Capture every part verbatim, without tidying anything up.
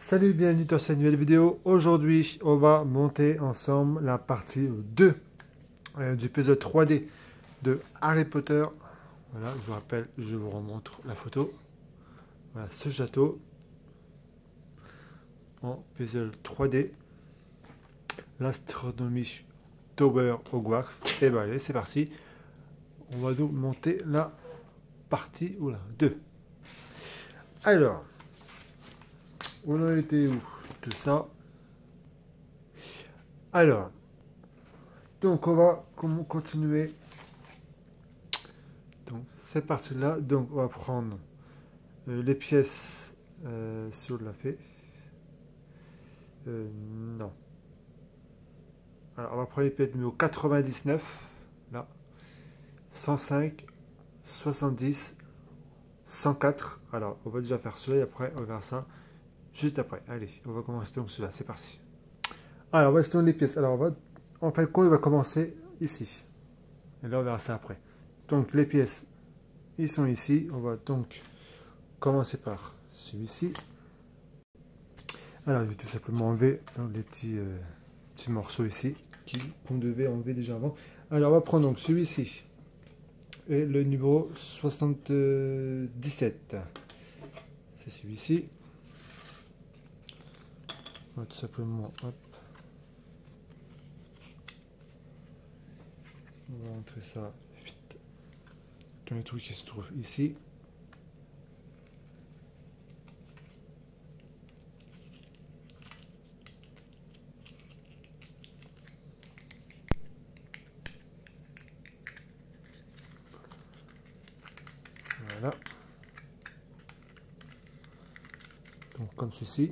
Salut, bienvenue dans cette nouvelle vidéo. Aujourd'hui, on va monter ensemble la partie deux euh, du puzzle trois D de Harry Potter. Voilà, je vous rappelle, je vous remontre la photo. Voilà, ce château en puzzle trois D. L'Astronomy Tower Hogwarts. Et bien allez, c'est parti. On va donc monter la partie oula, deux. Alors, on a été où? Tout ça. Alors, donc on va continuer. Donc cette partie-là, donc on va prendre euh, les pièces euh, sur la fait. Euh, non. Alors on va prendre les pièces numéro quatre-vingt-dix-neuf, là, cent cinq, soixante-dix, cent quatre. Alors on va déjà faire cela et après on va faire ça juste après. Allez, on va commencer donc cela, c'est parti. Alors on va essayer les pièces. Alors on va, en fin de compte, on va commencer ici. Et là on verra ça après. Donc les pièces, ils sont ici. On va donc commencer par celui-ci. Alors, je vais tout simplement enlever donc, les petits, euh, petits morceaux ici qu'on devait enlever déjà avant. Alors, on va prendre donc celui-ci et le numéro soixante-dix-sept. C'est celui-ci. On va tout simplement, hop. On va entrer ça vite dans les trucs qui se trouvent ici. Voilà. Donc comme ceci.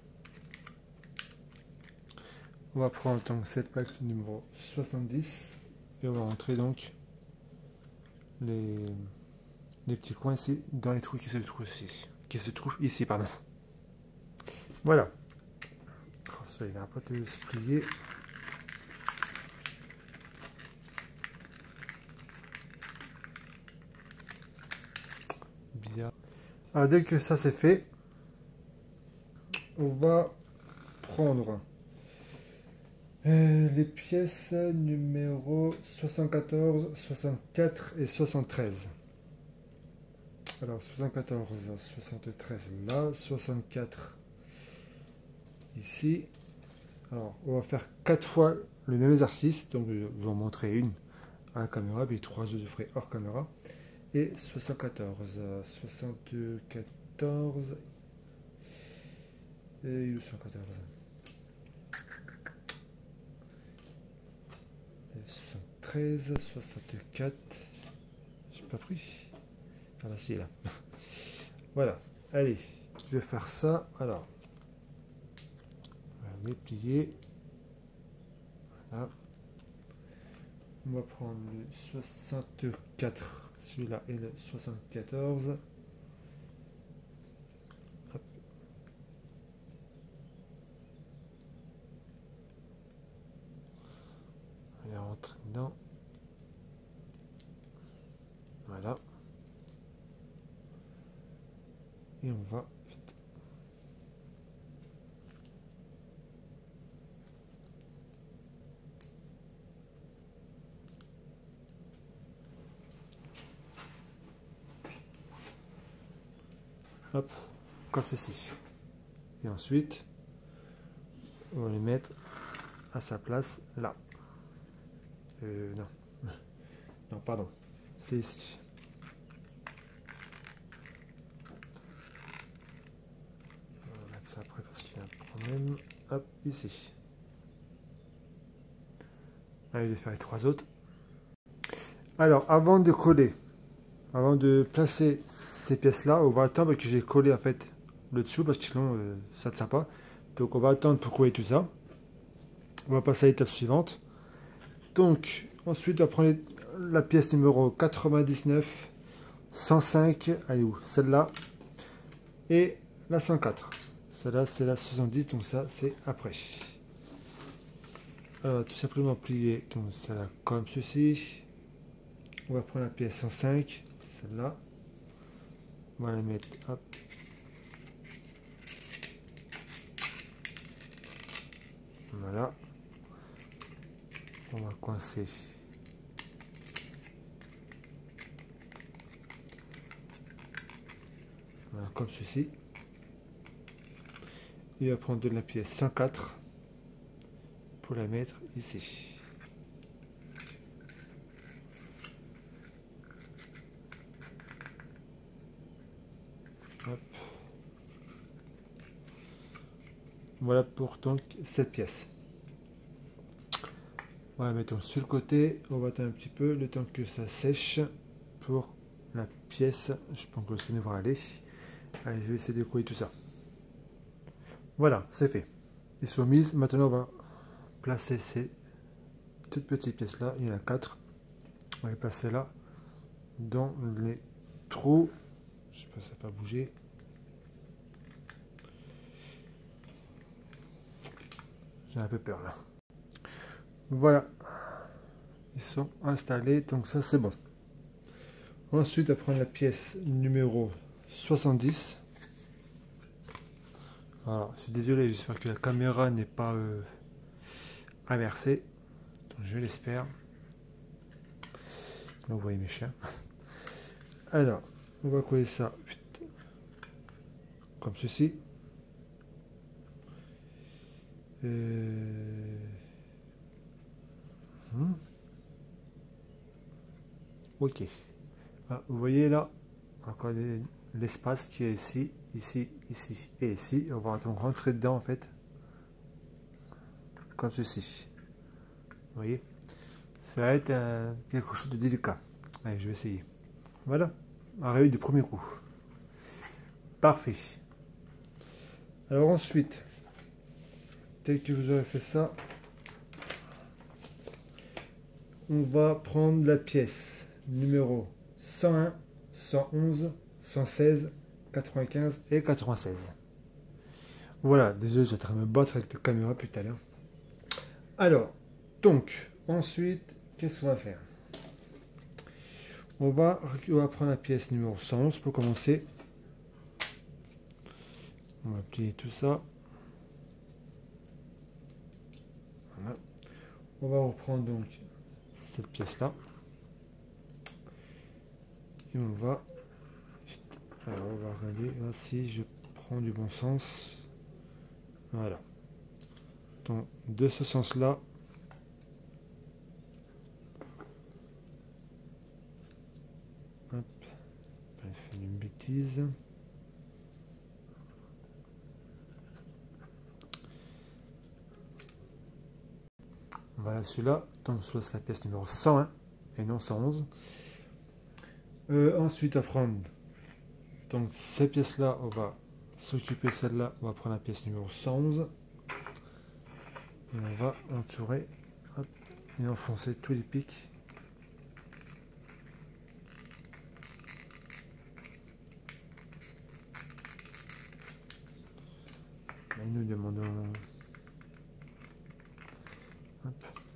On va prendre donc cette plaque numéro soixante-dix et on va rentrer donc les, les petits coins ici dans les trous qui se trouvent ici. Qui se trouvent ici, pardon. Voilà. Oh, ça il n'a pas de se plier. Bien. Alors dès que ça c'est fait, on va prendre euh, les pièces numéro soixante-quatorze, soixante-quatre et soixante-treize. Alors soixante-quatorze, soixante-treize là, soixante-quatre ici. Alors on va faire quatre fois le même exercice, donc je vais vous en montrer une à la caméra, puis trois je ferai hors caméra. Et soixante-quatorze, soixante-quatorze et soixante-quatorze. soixante-treize, soixante-quatre. J'ai pas pris. Ah là, si, là. Voilà. Allez, je vais faire ça. Alors, on va les plier. Voilà. On va prendre le soixante-quatre. Celui-là et le soixante-quatorze. Hop. On va rentrer dedans. Voilà. Et on va vite. Hop, comme ceci. Et ensuite, on va les mettre à sa place là. Euh, non. Non, pardon. C'est ici. On va mettre ça après parce qu'il y a un problème. Hop, ici. Allez, je vais faire les trois autres. Alors, avant de coller, avant de placer ces pièces-là, on va attendre que j'ai collé en fait le dessous parce que sinon euh, ça ne tient pas. Donc, on va attendre pour coller tout ça. On va passer à l'étape suivante. Donc, ensuite, on va prendre la pièce numéro quatre-vingt-dix-neuf, cent cinq, allez où? Celle-là, et la cent quatre. Celle-là, c'est la soixante-dix, donc ça, c'est après. On va tout simplement plier donc celle-là comme ceci. On va prendre la pièce cent cinq, celle-là. On va la mettre, hop. Voilà. On va coincer. Voilà, comme ceci. Il va prendre de la pièce cent quatre pour la mettre ici. Hop. Voilà pour donc cette pièce. Voilà, mettons sur le côté. On va attendre un petit peu le temps que ça sèche pour la pièce. Je pense que ça devrait aller. Allez, je vais essayer de coller tout ça. Voilà, c'est fait. Ils sont mises. Maintenant, on va placer ces toutes petites pièces là. Il y en a quatre. On va les placer là dans les trous. Je sais pas si ça n'a pas bougé. J'ai un peu peur là. Voilà. Ils sont installés. Donc ça, c'est bon. Ensuite, à prendre la pièce numéro soixante-dix. Voilà, je suis désolé, j'espère que la caméra n'est pas euh, inversée. Donc, je l'espère. Là, vous voyez mes chiens. Alors, on va coller ça comme ceci. Euh... Hmm. Ok. Ah, vous voyez là, encore l'espace qui est ici, ici, ici et ici. On va donc rentrer dedans en fait, comme ceci. Vous voyez, ça va être euh, quelque chose de délicat. Allez, je vais essayer. Voilà, arrivé du premier coup. Parfait. Alors ensuite, dès que vous aurez fait ça, on va prendre la pièce numéro cent un, cent onze, cent seize, quatre-vingt-quinze et quatre-vingt-seize. Voilà, désolé, j'étais en train de me battre avec la caméra plus tout à l'heure. Alors, donc, ensuite, qu'est-ce qu'on va faire? On va, on va prendre la pièce numéro cent onze pour commencer. On va plier tout ça. Voilà. On va reprendre donc cette pièce-là. Et on va... Alors, on va regarder là, si je prends du bon sens. Voilà. Donc, de ce sens-là, hop, je fais une bêtise. Voilà celui-là, donc soit c'est la pièce numéro cent un et non cent onze. Euh, ensuite à prendre donc ces pièces-là, on va s'occuper celle-là, on va prendre la pièce numéro cent onze et on va entourer hop, et enfoncer tous les pics. Et nous demandons hop.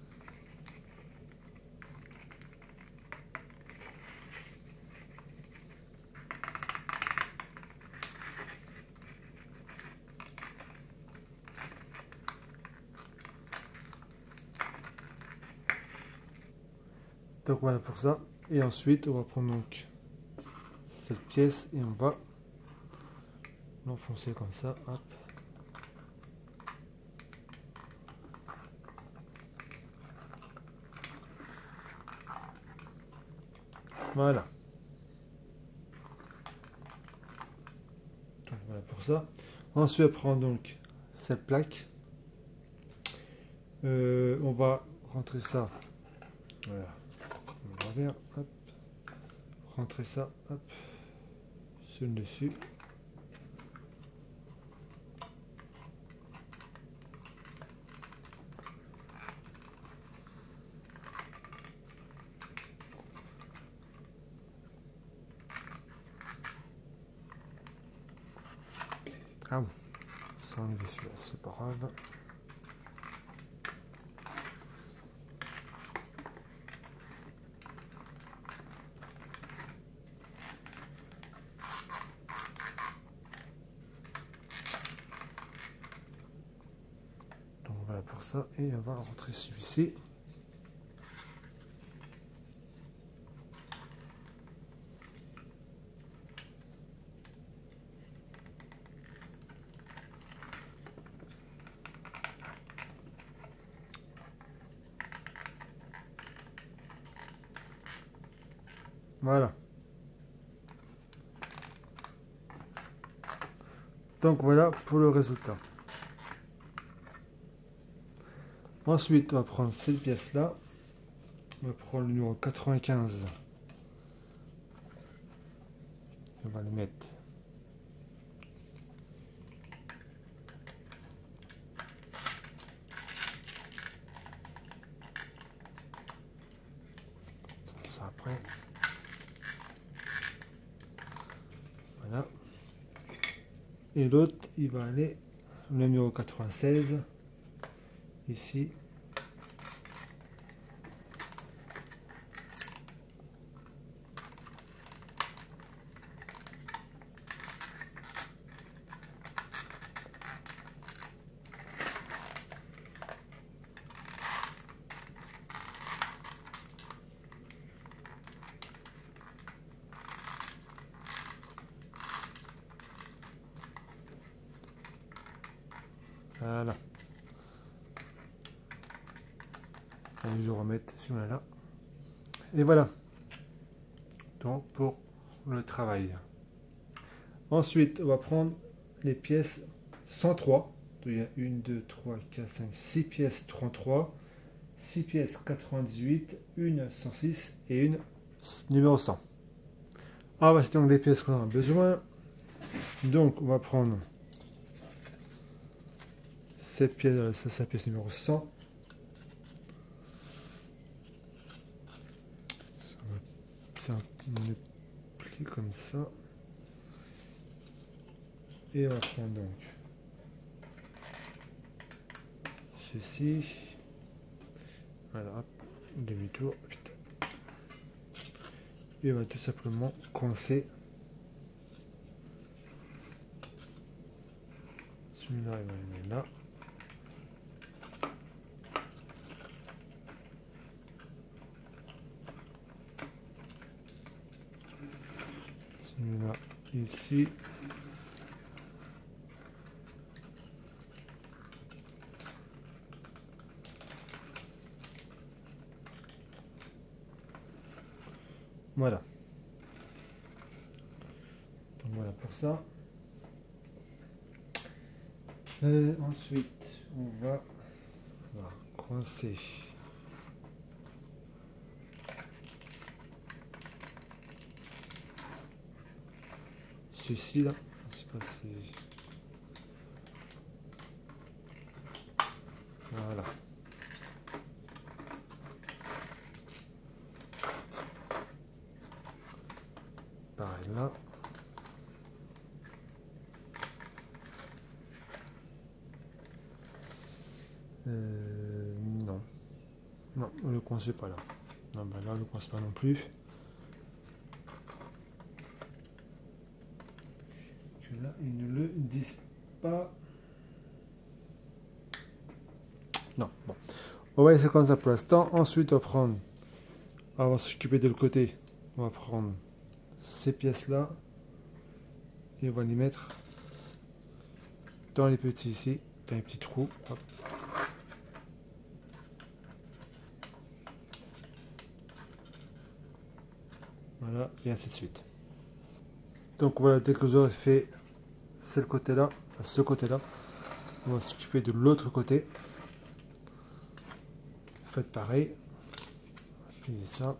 Donc voilà pour ça. Et ensuite, on va prendre donc cette pièce et on va l'enfoncer comme ça. Hop. Voilà. Donc voilà pour ça. Ensuite, on prend donc cette plaque. Euh, on va rentrer ça. Voilà. On va vers, hop. Rentrer ça, hop. Sur le dessus. Ah bon, ça enlever celui-là, c'est pas grave. voilà pour ça. Et on va rentrer celui-ci. Voilà. Donc voilà pour le résultat. Ensuite, on va prendre cette pièce-là. On va prendre le numéro quatre-vingt-quinze. On va le mettre. Ça après. Voilà. Et l'autre, il va aller le numéro quatre-vingt-seize. Ici. Voilà. Et je remets celui-là. Et voilà. Donc pour le travail. Ensuite, on va prendre les pièces cent trois. Il y a une, deux, trois, quatre, cinq, six pièces trente-trois, six pièces quatre-vingt-dix-huit, une cent six et une numéro cent. Ah, bah, c'est donc les pièces qu'on a besoin. Donc, on va prendre cette pièce, ça, c'est la pièce numéro cent. Ça va, ça me plie comme ça. Et on va prendre donc ceci. Voilà, hop, demi-tour. Et on va tout simplement coincer. Celui-là, il va le mettre là. Celui-là, ici. Voilà. Donc voilà pour ça. Et ensuite, on va, on va coincer ceci là. Je sais pas si... Voilà. Pareil là. Euh, non. Non, on ne le coince pas là. Non, bah là, on ne le coince pas non plus. Que là, ils ne le disent pas. Non, bon. On va laisser comme ça pour l'instant. Ensuite, on va prendre... On va s'occuper de l'autre côté. On va prendre ces pièces-là. Et on va les mettre dans les petits ici. Dans les petits trous. Hop. Voilà, et ainsi de suite. Donc voilà, dès que vous aurez fait ce côté-là, ce côté-là, on va s'occuper de l'autre côté. Faites pareil. Pliez ça.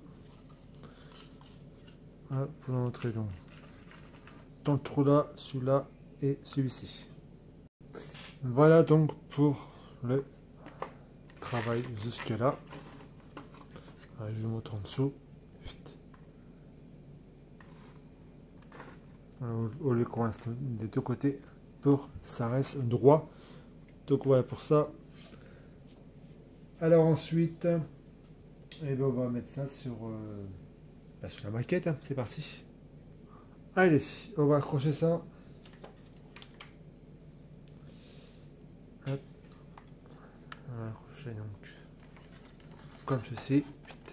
Voilà, vous l'entrez donc dans le trou là, celui-là et celui-ci. Voilà donc pour le travail jusque là. Allez, je vous montre en dessous. On les coince des deux côtés pour ça reste droit. Donc voilà pour ça. Alors ensuite, eh ben on va mettre ça sur, euh, bah sur la maquette. Hein. C'est parti. Allez, on va accrocher ça. Hop. je fais donc comme ceci.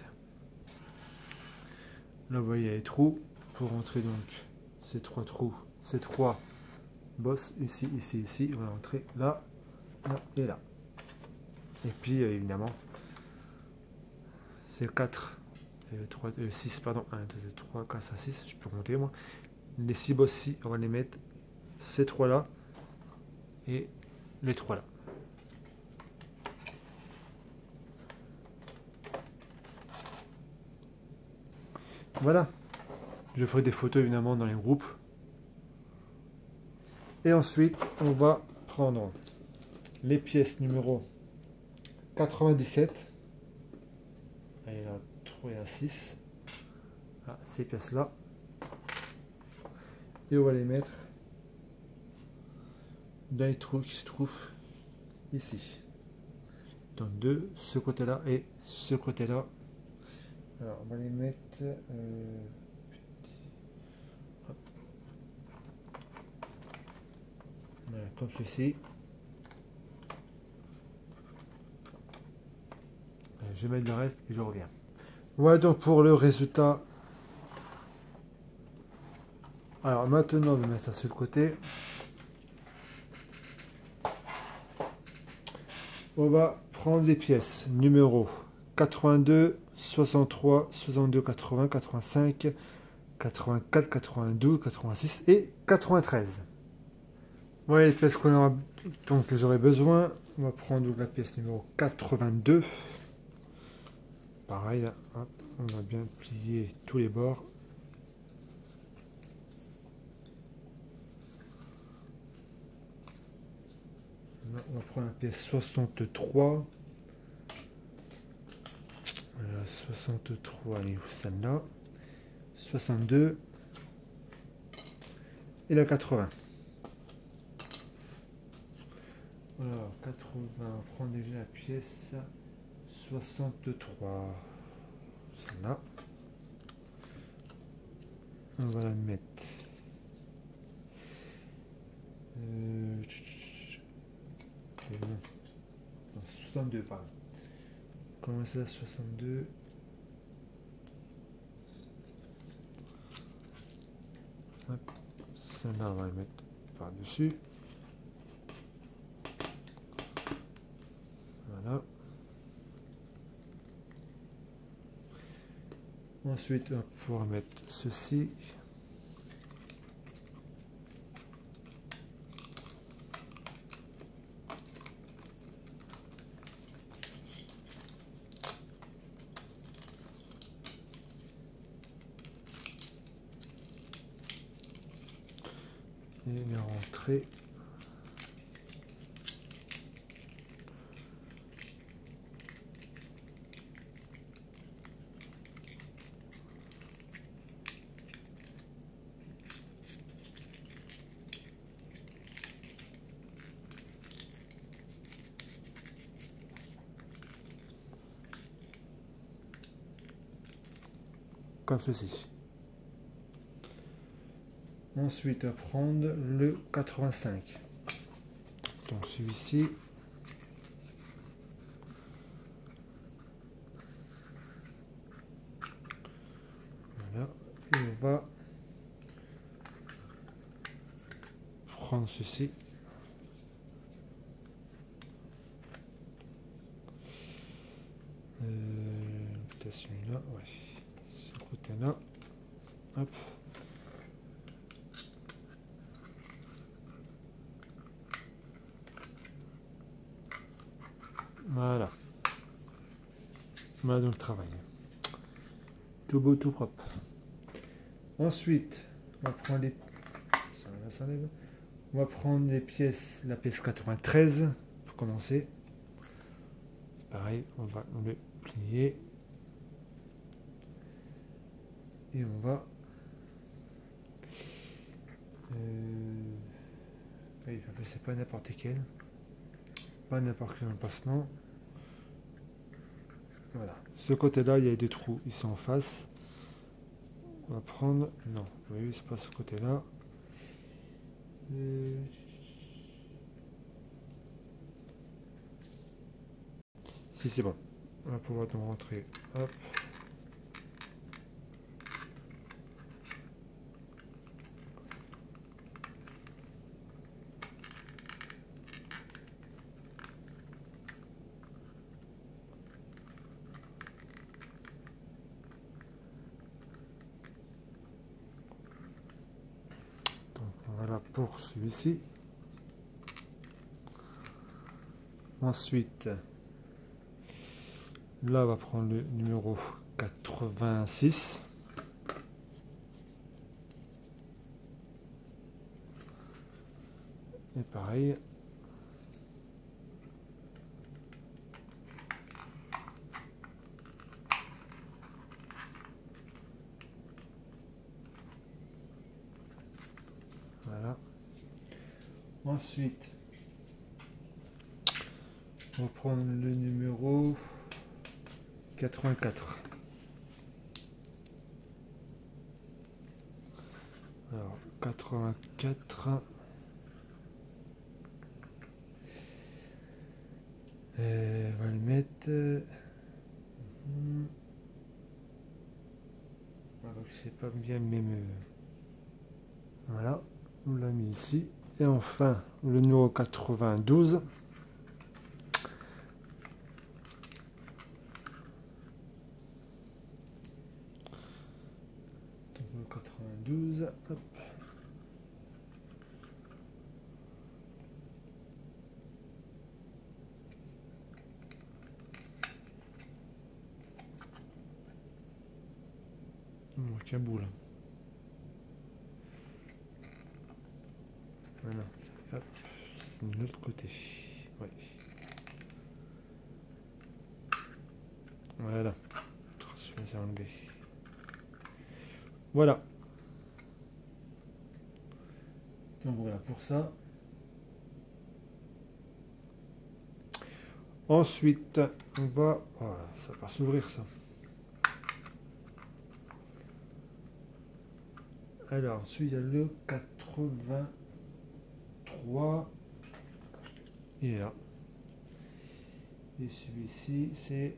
Là vous voyez les trous pour rentrer donc ces trois trous, ces trois bosses ici, ici, ici. On va rentrer là, là et là. Et puis euh, évidemment c'est quatre, euh, trois, euh, six, pardon, un, deux, trois, quatre, cinq, six, je peux compter moi. Les six bosses-ci, on va les mettre, ces trois là et les trois là. Voilà, je ferai des photos évidemment dans les groupes. Et ensuite, on va prendre les pièces numéro quatre-vingt-dix-sept. Et là, trois et là, six. Ah, ces pièces-là. Et on va les mettre dans les trous qui se trouvent ici. Donc deux, ce côté-là et ce côté-là. Alors, on va les mettre... Euh, voilà, comme ceci. Je vais mettre le reste et je reviens. Voilà donc pour le résultat. Alors maintenant, on va mettre ça sur le côté. On va prendre les pièces numéro quatre-vingt-deux, soixante-trois, soixante-deux, quatre-vingts, quatre-vingt-cinq, quatre-vingt-quatre, quatre-vingt-douze, quatre-vingt-six et quatre-vingt-treize. Voilà les pièces qu'on aura, donc que j'aurai besoin. On va prendre donc la pièce numéro quatre-vingt-deux. Pareil, là, hop, on va bien plier tous les bords. Là, on va prendre la pièce soixante-trois. Voilà, soixante-trois, elle est où celle-là? soixante-deux. Et la quatre-vingts. Alors, quatre-vingts, on va prendre déjà la pièce soixante-trois. Celle-là. On va la mettre. Euh, bon. Non, soixante-deux, pardon. Comment ça, soixante-deux? Celle-là, on va la mettre par-dessus. Voilà. Ensuite, on va pouvoir mettre ceci. Et les rentrées. Comme ceci. Ensuite, à prendre le quatre-vingt-cinq. Donc celui-ci. Voilà. Et on va prendre ceci. Euh, peut-être celui-là, ouais. Ce côté-là. Hop. Voilà. Voilà donc le travail. Tout beau, tout propre. Ensuite, on va prendre les... Ça va, ça lève. On va prendre les pièces, la pièce quatre-vingt-treize pour commencer. Pareil, on va le plier. Et on va... Euh... Oui, c'est pas n'importe quel. Pas n'importe quel emplacement. Voilà. Ce côté-là, il y a des trous. Ils sont en face. On va prendre... Non, vous voyez, c'est pas ce côté-là. Euh... Si c'est bon, on va pouvoir donc rentrer. Hop. Donc voilà pour celui-ci. Ensuite, là on va prendre le numéro quatre-vingt-six. Et pareil. Voilà. Ensuite, on va prendre le numéro quatre-vingt-quatre. Alors, quatre-vingt-quatre. Et on va le mettre. Hmm. Ah, donc c'est pas bien même. Voilà, on l'a mis ici. Et enfin, le numéro quatre-vingt-douze. Numéro quatre-vingt-douze. Hop. Il manque un bout là. Voilà, hop, c'est de l'autre côté. Ouais. Voilà. Celui-là, c'est enlevé. Voilà. Donc voilà pour ça. Ensuite, on va... Voilà, ça va s'ouvrir ça. Alors, ensuite, il y a le quatre-vingt-trois. Il est là. Et celui-ci, c'est...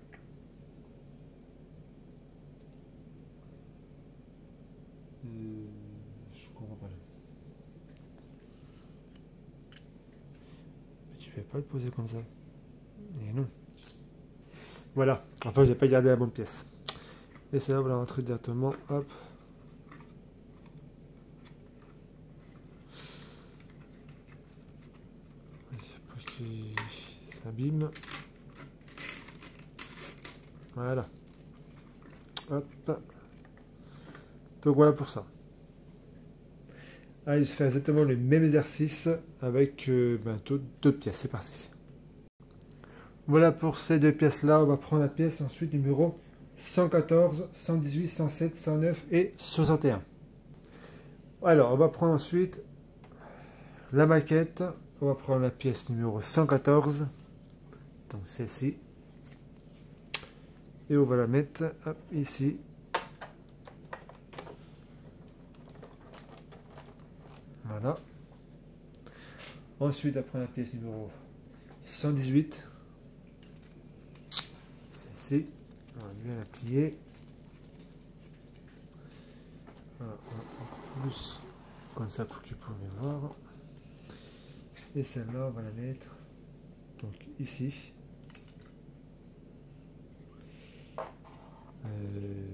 Euh, je comprends pas. Mais tu peux pas le poser comme ça. Et non. Voilà. Enfin, j'ai pas gardé la bonne pièce. Et ça, on va rentrer directement. Hop. Qui s'abîme. Voilà. Hop. Donc voilà pour ça. Allez, je fais exactement le même exercice avec euh, ben, deux pièces. C'est parti. Voilà pour ces deux pièces-là. On va prendre la pièce ensuite numéro cent quatorze, cent dix-huit, cent sept, cent neuf et soixante et un. Alors, on va prendre ensuite la maquette. On va prendre la pièce numéro cent quatorze. Donc celle-ci. Et on va la mettre hop, ici. Voilà. Ensuite, après la pièce numéro cent dix-huit. Celle-ci. On va bien la plier. Voilà, en plus, comme ça pour que vous pouvez voir. Et celle-là, on va la mettre donc ici. Euh,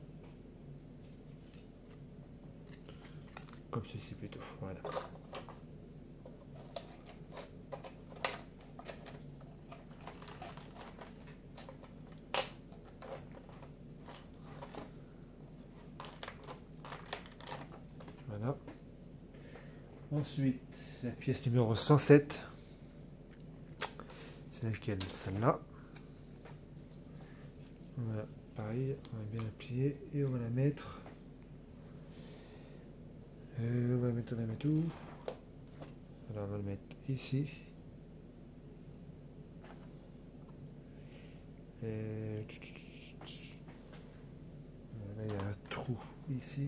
comme ceci plutôt. Voilà. Voilà. Ensuite, la pièce numéro cent sept. C'est laquelle? Celle-là. Voilà, pareil, on va bien la plier et on va la mettre. Euh, on va mettre, on va mettre où? Alors on va le mettre ici. Et... Là il y a un trou ici.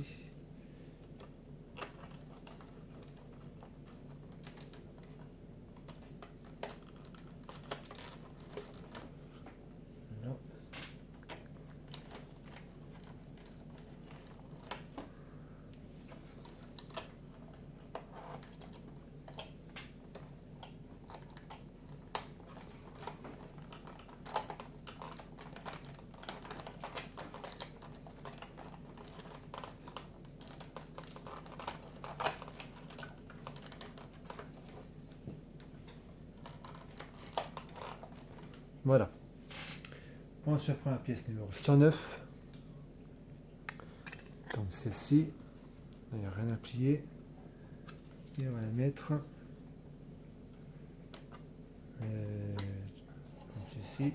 Voilà. Ensuite, on prend la pièce numéro cent neuf. Donc celle-ci, il n'y a rien à plier. Et on va la mettre euh, comme ceci.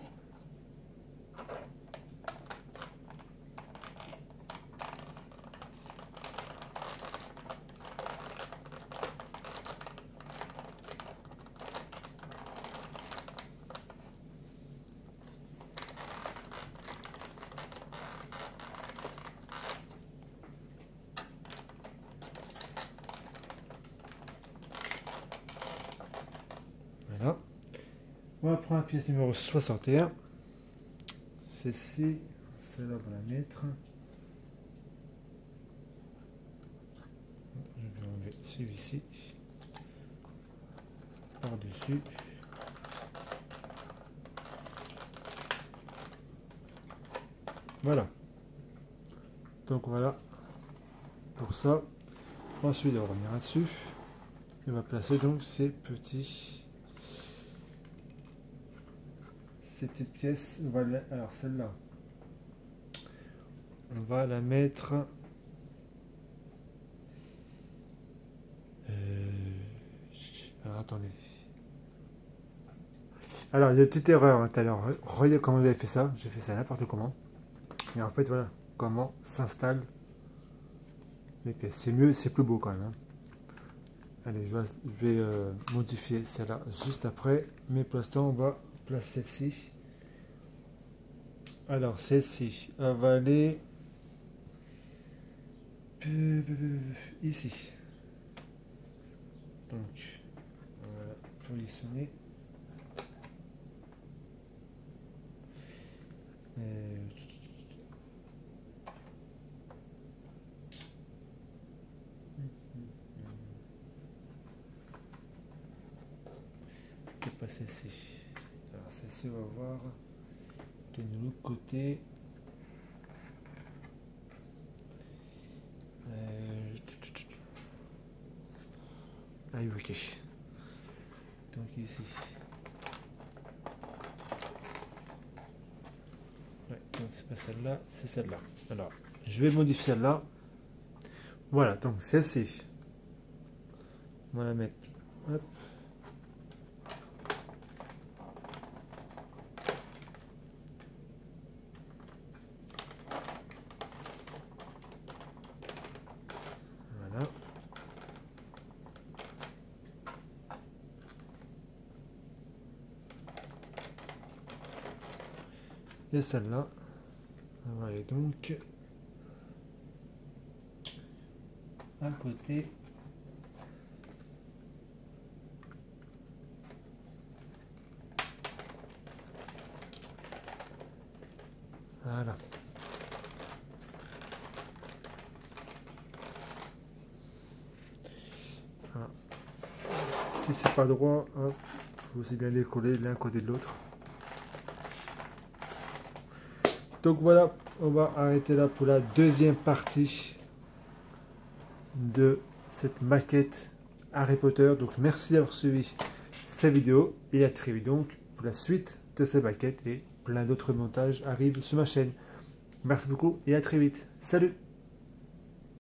Voilà. On va prendre la pièce numéro soixante et un. Celle-ci, celle-là, on va la mettre. Je vais enlever celui-ci par-dessus. Voilà. Donc voilà pour ça. Ensuite, on va revenir là-dessus. On va placer donc ces petits. Ces petites pièces, on va la, alors celle-là, on va la mettre euh, alors attendez, alors il y a une petite erreur tout à l'heure, regardez comment j'avais fait ça, j'ai fait ça n'importe comment, et en fait voilà comment s'installent les pièces, c'est mieux, c'est plus beau quand même, hein. Allez, je vais, je vais euh, modifier celle-là juste après, mais pour l'instant on va placer celle-ci. Alors celle-ci, elle va aller ici. Donc, on va la positionner. Euh... C'est pas celle-ci. Alors celle-ci, on va voir de l'autre côté. Euh... Ah oui, ok. Donc ici. Ouais, donc c'est pas celle-là, c'est celle-là. Alors, je vais modifier celle-là. Voilà, donc celle-ci. On va la mettre. Hop. Voilà. Et celle-là, on va aller donc à côté. Voilà. Voilà. Si c'est pas droit, hop, faut aussi bien les coller l'un côté de l'autre. Donc voilà, on va arrêter là pour la deuxième partie de cette maquette Harry Potter. Donc merci d'avoir suivi cette vidéo et à très vite donc pour la suite de cette maquette et plein d'autres montages arrivent sur ma chaîne. Merci beaucoup et à très vite. Salut!